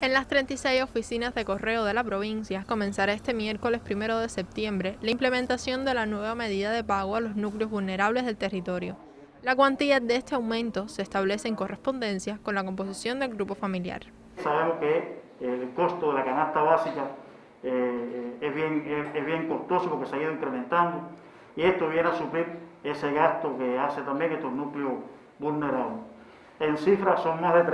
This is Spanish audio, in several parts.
En las 36 oficinas de correo de la provincia comenzará este miércoles 1 de septiembre la implementación de la nueva medida de pago a los núcleos vulnerables del territorio. La cuantía de este aumento se establece en correspondencia con la composición del grupo familiar. Sabemos que el costo de la canasta básica es bien costoso porque se ha ido incrementando y esto viene a suplir ese gasto que hace también estos núcleos vulnerables. En cifras son más de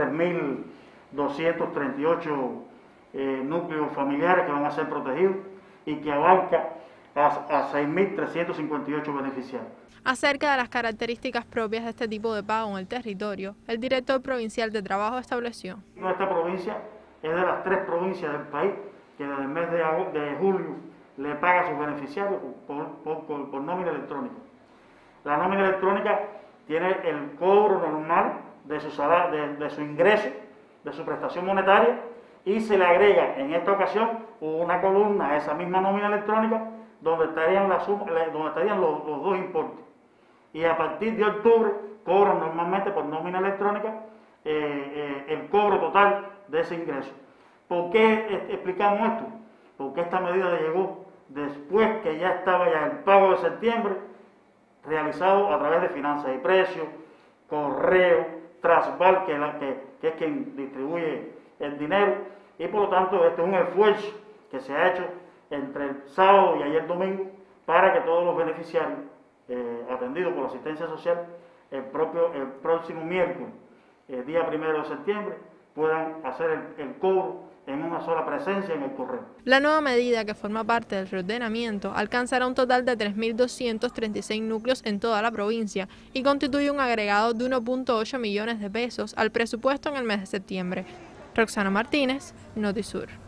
3.238 núcleos familiares que van a ser protegidos y que abarca a 6.358 beneficiarios. Acerca de las características propias de este tipo de pago en el territorio, el director provincial de Trabajo estableció: Nuestra provincia es de las 3 provincias del país que desde el mes de julio le paga a sus beneficiarios por nómina electrónica. La nómina electrónica tiene el cobro normal de su salario, de su ingreso, de su prestación monetaria, y se le agrega en esta ocasión una columna a esa misma nómina electrónica donde estarían los dos importes. Y a partir de octubre cobran normalmente por nómina electrónica el cobro total de ese ingreso. ¿Por qué explicamos esto? Porque esta medida llegó después que ya estaba el pago de septiembre realizado a través de Finanzas y Precios, Correo, Trasval, que es quien distribuye el dinero, y por lo tanto este es un esfuerzo que se ha hecho entre el sábado y ayer domingo para que todos los beneficiarios atendidos por la asistencia social el próximo miércoles, día 1 de septiembre, puedan hacer el cobro en una sola presencia en el correo. La nueva medida, que forma parte del reordenamiento, alcanzará un total de 3.236 núcleos en toda la provincia y constituye un agregado de 1.8 millones de pesos al presupuesto en el mes de septiembre. Roxana Martínez, Notisur.